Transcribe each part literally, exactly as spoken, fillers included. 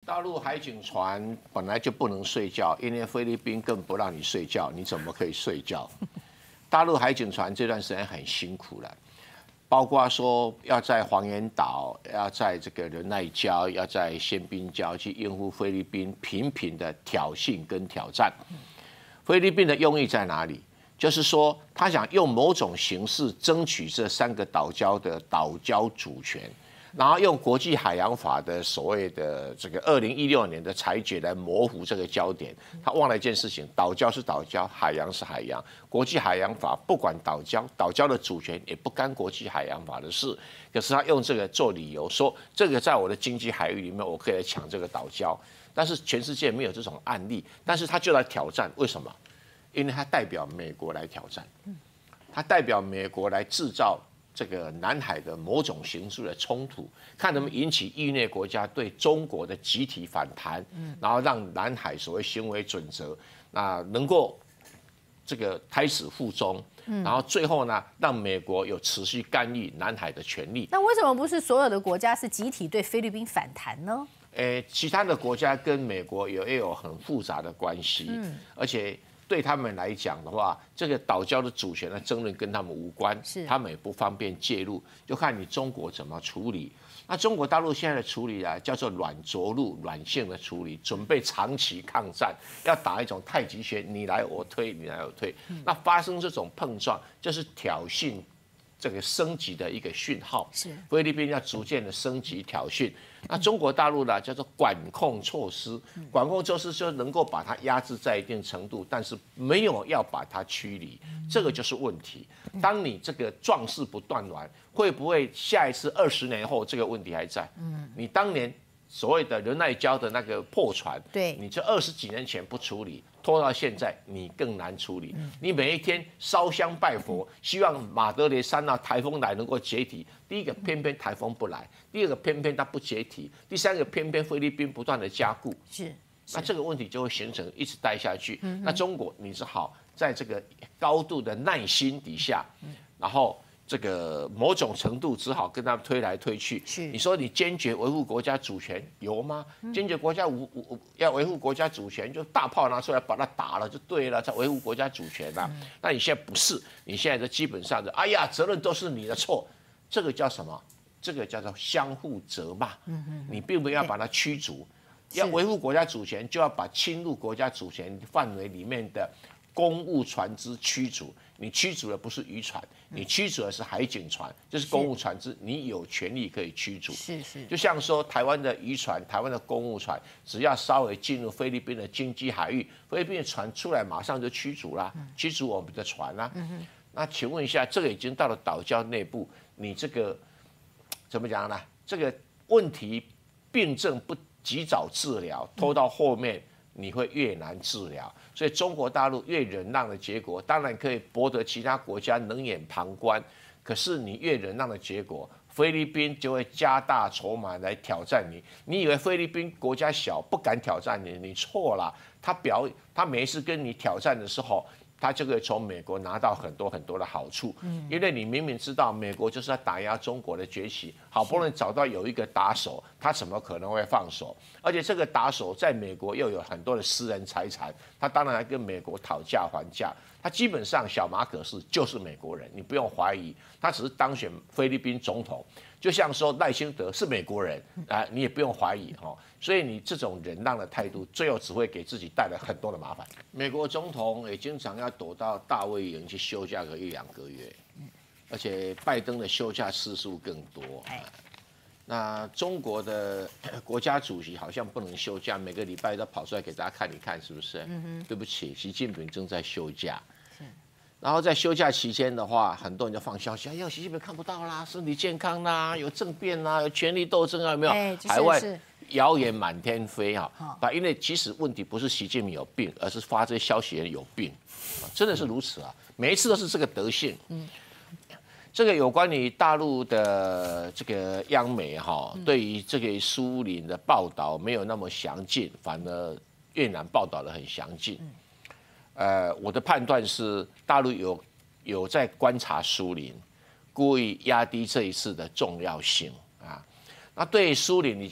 大陆海警船本来就不能睡觉，因为菲律宾更不让你睡觉，你怎么可以睡觉？大陆海警船这段时间很辛苦了，包括说要在黄岩岛、要在这个仁爱礁、要在宪兵礁去应付菲律宾频频的挑衅跟挑战。菲律宾的用意在哪里？就是说，他想用某种形式争取这三个岛礁的岛礁主权。然后用国际海洋法的所谓的这个二零一六年的裁决来模糊这个焦点，他忘了一件事情：岛礁是岛礁，海洋是海洋。国际海洋法不管岛礁，岛礁的主权也不干国际海洋法的事。可是他用这个做理由，说这个在我的经济海域里面，我可以来抢这个岛礁。但是全世界没有这种案例，但是他就来挑战，为什么？因为他代表美国来挑战，他代表美国来制造这个南海的某种形式的冲突，看能不能引起域内国家对中国的集体反弹，然后让南海所谓行为准则那能够这个胎死腹中，然后最后呢，让美国有持续干预南海的权利。 那为什么不是所有的国家是集体对菲律宾反弹呢？ 诶，其他的国家跟美国有也有很复杂的关系，嗯、而且对他们来讲的话，这个岛礁的主权的争论跟他们无关，他们也不方便介入，就看你中国怎么处理。那中国大陆现在的处理啊，叫做软着陆、软性的处理，准备长期抗战，要打一种太极拳，你来我推，你来我推。嗯、那发生这种碰撞，就是挑衅这个升级的一个讯号。是菲律宾要逐渐的升级挑衅。那中国大陆呢，叫做管控措施，管控措施就能够把它压制在一定程度，但是没有要把它驱离，这个就是问题。当你这个壮士不断完，会不会下一次二十年后这个问题还在？你当年所谓的仁爱礁的那个破船，对，你这二十几年前不处理，拖到现在，你更难处理。你每一天烧香拜佛，希望马德雷山啊台风来能够解体。第一个，偏偏台风不来；第二个，偏偏它不解体；第三个，偏偏菲律宾不断的加固。是，那这个问题就会形成一直待下去。那中国你只好在这个高度的耐心底下，然后这个某种程度只好跟他们推来推去。你说你坚决维护国家主权有吗？坚决国家无无要维护国家主权，就大炮拿出来把它打了就对了，才维护国家主权啊。那你现在不是，你现在的基本上的，哎呀，责任都是你的错。这个叫什么？这个叫做相互责骂。你并不要把它驱逐，要维护国家主权，就要把侵入国家主权范围里面的公务船只驱逐。你驱逐的不是渔船，你驱逐的是海警船，这是公务船只，你有权利可以驱逐。是是，就像说台湾的渔船、台湾的公务船，只要稍微进入菲律宾的经济海域，菲律宾的船出来马上就驱逐啦，驱逐我们的船啦。那请问一下，这个已经到了岛礁内部，你这个怎么讲呢？这个问题病症不及早治疗，拖到后面你会越难治疗。所以中国大陆越忍让的结果，当然可以博得其他国家冷眼旁观。可是你越忍让的结果，菲律宾就会加大筹码来挑战你。你以为菲律宾国家小不敢挑战你？你错了。他表他每一次跟你挑战的时候，他就可以从美国拿到很多很多的好处，因为你明明知道美国就是要打压中国的崛起，好不容易找到有一个打手，他怎么可能会放手？而且这个打手在美国又有很多的私人财产，他当然还跟美国讨价还价。他基本上小马可仕就是美国人，你不用怀疑，他只是当选菲律宾总统。就像说赖清德是美国人啊，你也不用怀疑哈。所以你这种忍让的态度，最后只会给自己带来很多的麻烦。美国总统也经常要躲到大卫营去休假个一两个月，而且拜登的休假次数更多。那中国的国家主席好像不能休假，每个礼拜都跑出来给大家看一看，是不是？嗯、对不起，习近平正在休假。然后在休假期间的话，很多人就放消息，哎呀，习近平看不到啦，身体健康啦，有政变啦，有权力斗争啊，有没有？哎、海外谣言满天飞哈、啊，因为其实问题不是习近平有病，而是发这些消息的人有病，真的是如此啊，每一次都是这个德性。嗯，这个有关于大陆的这个央媒哈，对于这个苏林的报道没有那么详尽，反而越南报道的很详尽。呃，我的判断是，大陆有有在观察苏林，故意压低这一次的重要性啊。那对苏林以及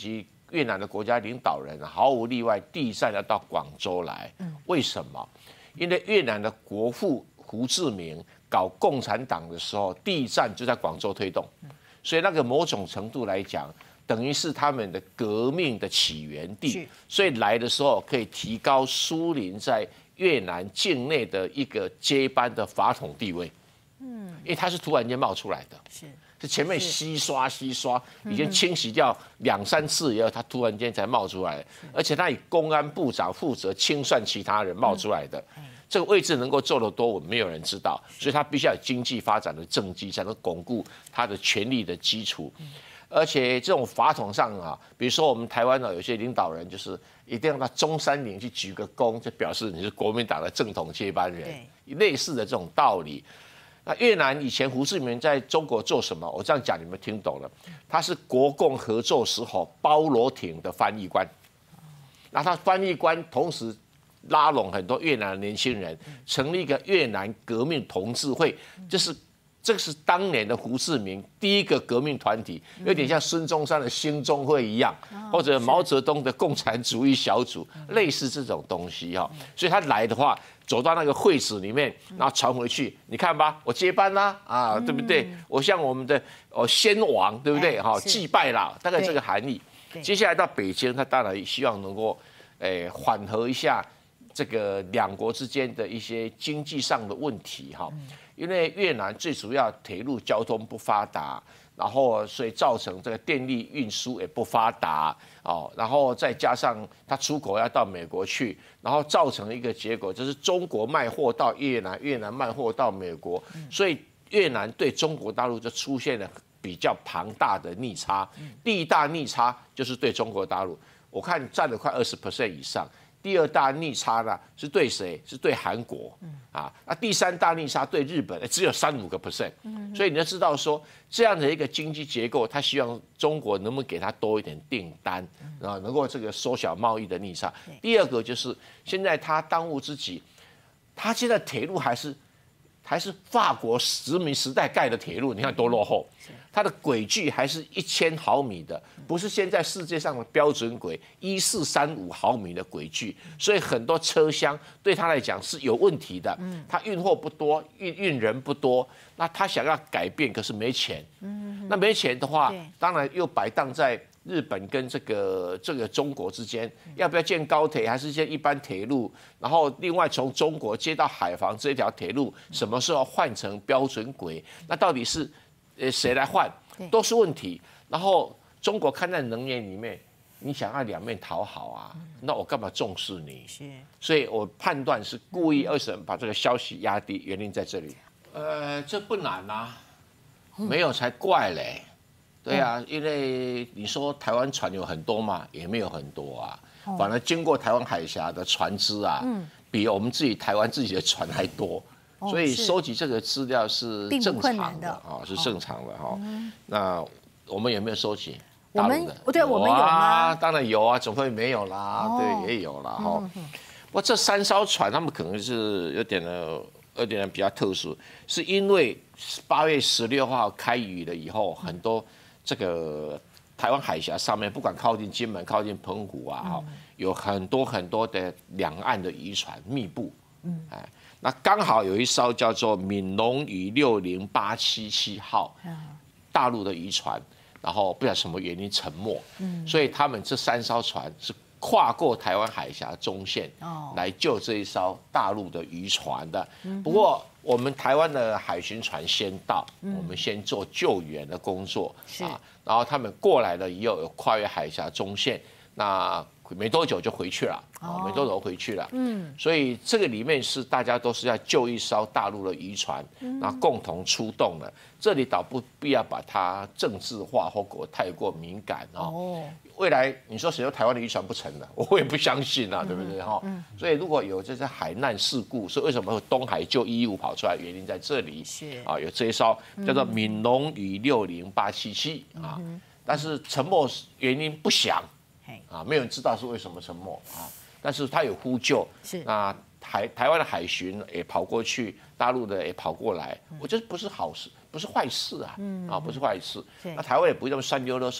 越南的国家领导人毫无例外，第一站要到广州来。为什么？因为越南的国父胡志明搞共产党的时候，第一站就在广州推动，所以那个某种程度来讲，等于是他们的革命的起源地。所以来的时候可以提高苏林在越南境内的一个接班的法统地位。嗯，因为他是突然间冒出来的。是。是前面洗刷洗刷，已经清洗掉两三次以后，他突然间才冒出来，而且他以公安部长负责清算其他人冒出来的，这个位置能够做得多稳，没有人知道，所以他必须要有经济发展的政绩，才能巩固他的权力的基础。而且这种法统上啊，比如说我们台湾呢，有些领导人就是一定要到中山陵去鞠个躬，就表示你是国民党的正统接班人，类似的这种道理。那越南以前胡志明在中国做什么？我这样讲你们听懂了。他是国共合作时候包罗艇的翻译官，那他翻译官同时拉拢很多越南的年轻人，成立一个越南革命同志会，这是这个是当年的胡志明第一个革命团体，有点像孙中山的兴中会一样，或者毛泽东的共产主义小组，类似这种东西哈。所以他来的话，走到那个会址里面，然后传回去，你看吧，我接班啦，啊，对不对？我向我们的哦先王，对不对？哈，祭拜啦，大概这个含义。接下来到北京，他当然希望能够，诶，缓和一下这个两国之间的一些经济上的问题哈。因为越南最主要铁路交通不发达，然后所以造成这个电力运输也不发达哦，然后再加上它出口要到美国去，然后造成一个结果就是中国卖货到越南，越南卖货到美国，所以越南对中国大陆就出现了比较庞大的逆差。第一大逆差就是对中国大陆，我看占了快二十 percent 以上。第二大逆差呢是对谁？是对韩国啊。那第三大逆差对日本，只有三五个 percent。所以你要知道说，这样的一个经济结构，他希望中国能不能给他多一点订单啊，能够这个缩小贸易的逆差。第二个就是现在他当务之急，他现在铁路还是还是法国殖民时代盖的铁路，你看多落后。它的轨距还是一千毫米的，不是现在世界上的标准轨一四三五毫米的轨距，所以很多车厢对他来讲是有问题的。他运货不多，运运人不多，那他想要改变，可是没钱。那没钱的话，当然又摆荡在日本跟这个这个中国之间，要不要建高铁，还是建一般铁路？然后另外从中国接到海防这条铁路，什么时候换成标准轨？那到底是？呃，谁来换都是问题。然后中国看在能源里面，你想要两面讨好啊，那我干嘛重视你？是，所以我判断是故意二审把这个消息压低，原因在这里。呃，这不难啊，没有才怪嘞。对啊，因为你说台湾船有很多嘛，也没有很多啊，反而经过台湾海峡的船只啊，比我们自己台湾自己的船还多。所以收集这个资料是正常的啊，是正常的哈。那我们有没有收集？ 我们对，我们有啊， 当然有啊，怎么会没有啦？对，也有啦哈。不过这三艘船，他们可能是有点的，有点比较特殊，是因为八月十六号开渔了以后，很多这个台湾海峡上面，不管靠近金门、靠近澎湖啊，哈，有很多很多的两岸的渔船密布，嗯，哎。那刚好有一艘叫做闽龙渔六零八七七号，大陆的渔船，然后不知道什么原因沉没，所以他们这三艘船是跨过台湾海峡中线来救这一艘大陆的渔船的。不过我们台湾的海巡船先到，我们先做救援的工作啊，然后他们过来了以后有跨越海峡中线，那没多久就回去了，啊，没多久回去了，嗯，所以这个里面是大家都是要救一艘大陆的渔船，然后共同出动的。这里倒不必要把它政治化或过太过敏感哦。未来你说谁说台湾的渔船不成了，我也不相信啊，对不对哈？所以如果有这些海难事故，所以为什么东海救一一五跑出来，原因在这里是啊，有这一艘叫做闽龙渔六零八七七啊，但是沉没原因不详。啊，没有人知道是为什么沉没啊，但是他有呼救，是那台台湾的海巡也跑过去，大陆的也跑过来，我觉得不是好事，不是坏事啊，啊不是坏事。那台湾也不会那么酸溜溜说，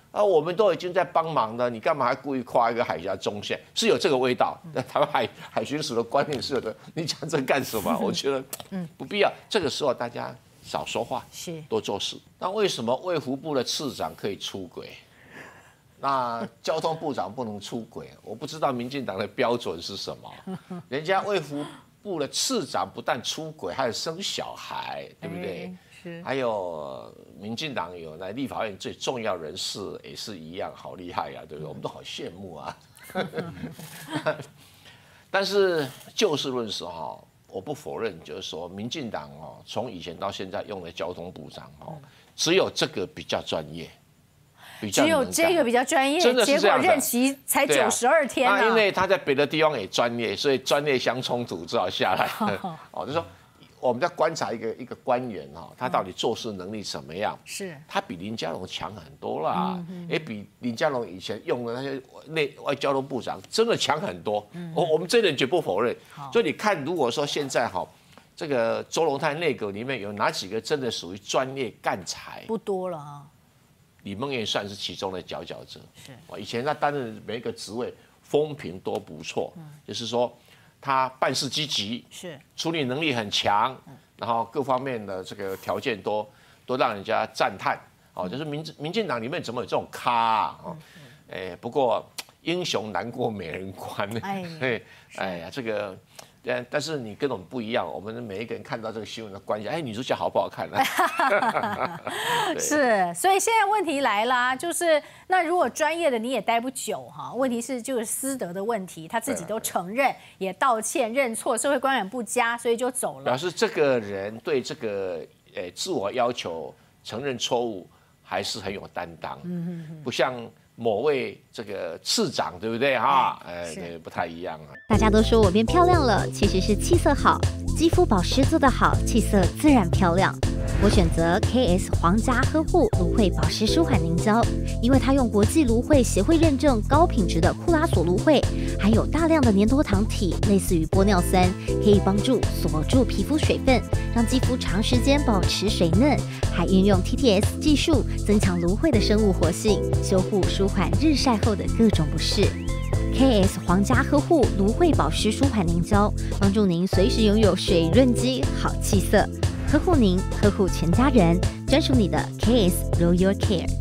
啊，我们都已经在帮忙了，你干嘛还故意夸一个海峡中线？是有这个味道。那台湾海海巡署的观念是有的，你讲这干什么？我觉得嗯不必要。这个时候大家少说话， 是多做事。那为什么卫福部的次长可以出轨？那交通部长不能出轨？我不知道民进党的标准是什么。人家卫福部的次长不但出轨，还有生小孩，对不对？欸还有民进党有来立法院最重要人士也是一样，好厉害呀、啊，对不对？我们都好羡慕啊。但是就事论事哈，我不否认，就是说民进党哦，从以前到现在用的交通部长哦，只有这个比较专业，比较只有这个比较专业， 真的是这样的。 结果任期才九十二天、啊啊、因为他在别的地方也专业，所以专业相冲突，只好下来。哦，就说。我们在观察一个一个官员哈，他到底做事能力怎么样？ 是， 他比林佳龙强很多啦，也比林佳龙以前用的那些内外交通部长真的强很多。我我们这点绝不否认。所以你看，如果说现在哈，这个周龙泰内阁里面有哪几个真的属于专业干才？ 不多了啊。 李孟彦算是其中的佼佼者。是，以前他担任每一个职位风评都不错，就是说。他办事积极，是处理能力很强，然后各方面的这个条件都都让人家赞叹。哦，就是民民进党里面怎么有这种咖啊？哦，哎，不过英雄难过美人关。哎，哎呀，这个。但但是你跟我们不一样，我们每一个人看到这个新闻的关系，哎，女主角好不好看呢、啊？ 是，所以现在问题来啦，就是那如果专业的你也待不久哈，问题是就是私德的问题，他自己都承认，也道歉认错，社会观感不佳，所以就走了。 表示这个人对这个呃自我要求、承认错误还是很有担当，嗯嗯，不像。某位这个次长对不对哈？哎，对，不太一样啊。 大家都说我变漂亮了，其实是气色好，肌肤保湿做得好，气色自然漂亮。我选择 K S 皇家呵护芦荟保湿舒缓凝胶，因为它用国际芦荟协会认证高品质的库拉索芦荟，含有大量的粘多糖体，类似于玻尿酸，可以帮助锁住皮肤水分，让肌肤长时间保持水嫩。还运用 T T S 技术，增强芦荟的生物活性，修护舒缓日晒后的各种不适。K S 皇家呵护芦荟保湿舒缓凝胶，帮助您随时拥有水润肌、好气色。呵护您，呵护全家人，专属你的 K S Royal Care。